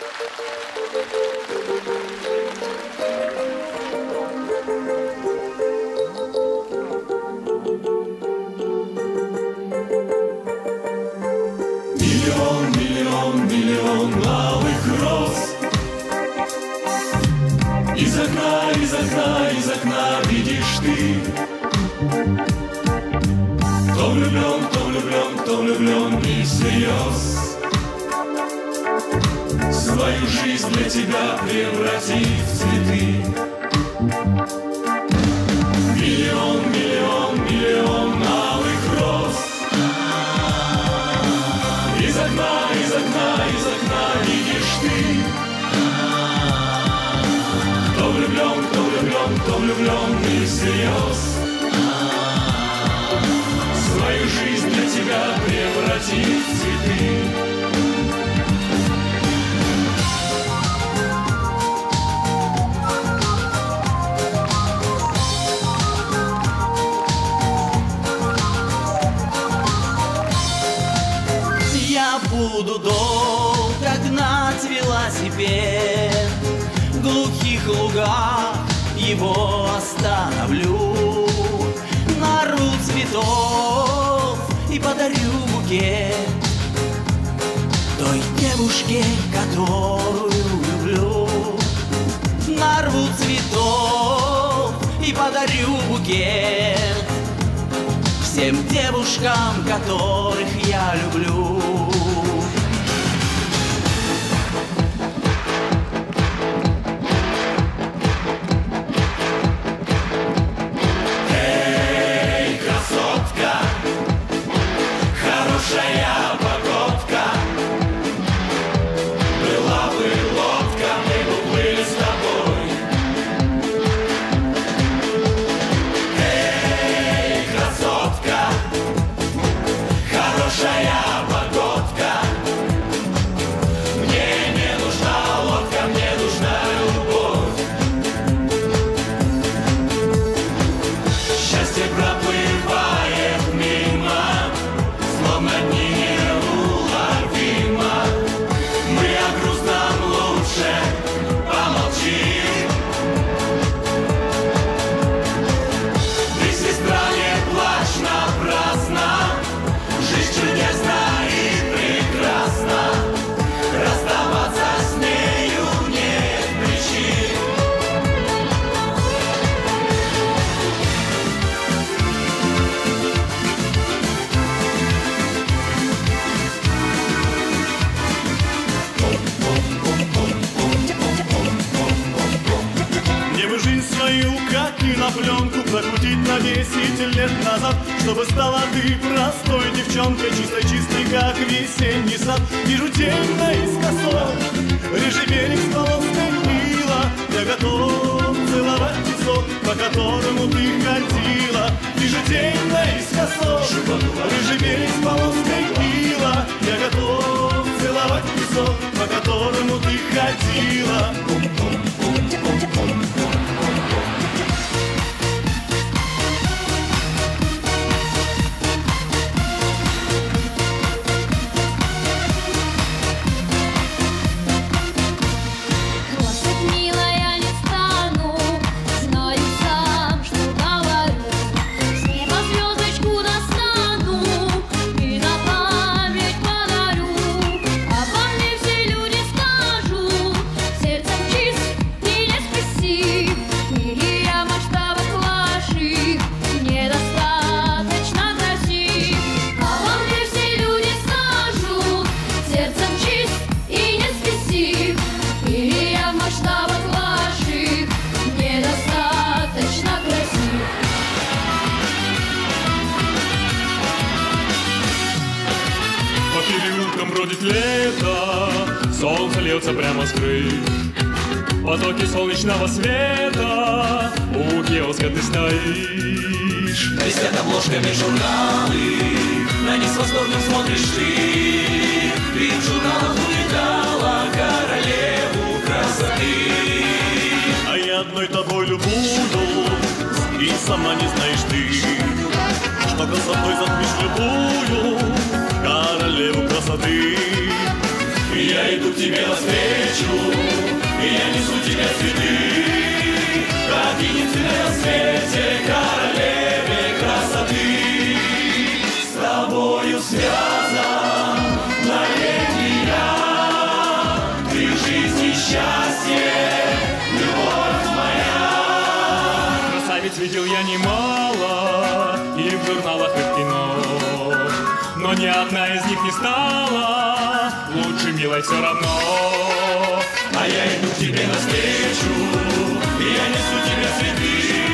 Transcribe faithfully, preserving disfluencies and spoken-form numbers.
Миллион, миллион, миллион алых роз. Из окна, из окна, из окна видишь ты. Кто влюблен, кто влюблен, кто влюблен и всерьез. Свою жизнь для тебя превратив в цветы. Миллион, миллион, миллион алых роз. Из окна, из окна, из окна видишь ты. Кто влюблен, кто влюблен, кто влюблен и всерьез. Свою жизнь для тебя превратив в цветы. Я буду долго гнать велосипед, в глухих лугах его остановлю, нарву цветов и подарю букет той девушке, которую люблю. Нарву цветов и подарю букет всем девушкам, которых я люблю. Эй, красотка, хорошая погодка. Была бы лодка, мы бы плыли с тобой. Эй, красотка, хорошая погодка. Мне не нужна лодка, мне нужна любовь. Счастье проплывает мимо, словно дни неуловимо. Мы о грустном лучше помолчим. Ты, сестра, не плачь напрасно. Жизнь чудесна и прекрасна. Расставаться с нею нет причин. Мне бы жизнь свою, как кинопленку, прокрутить на десять лет назад, чтобы стала ты простой девчонкой, чистой-чистой, как весенний сад. Вижу тень наискосок, рыжий берег с полоской мила. Я готов целовать песок, по которому ты ходила. Вижу тень наискосок, рыжий берег с полоской мила. Я готов целовать песок, по которому ты ходила. Хвастать, милая, не стану, знаю сам, что говорю. С неба звездочку достану и на память подарю. Обо мне все люди скажут, сердцем чист и не спесив. Или я в масштабах ваших недостаточно красив. Обо мне все люди скажут, сердцем чист и не спесив. Или я в масштабах ваших недостаточно красив. По переулкам бродит лето, солнце льется прямо с крыш. Потоки солнечного света, у киоска ты стоишь. Блестят обложками журналы, на них с восторгом смотришь ты. Ты в журналах увидала королеву красоты. А я одной тобой любуюсь, и сама не знаешь ты, что красотой затмишь любую королеву красоты. Я иду иду к тебе навстречу, и я несу тебе цветы, как птицы на рассвете, королеве красоты. С тобою связан навеки я, ты жизнь и счастье, любовь моя. Красавиц видел я немало, и в журналах, и в кино, но ни одна из них не стала лучше, милой, все равно. А я иду к тебе навстречу, и я несу тебе цветы,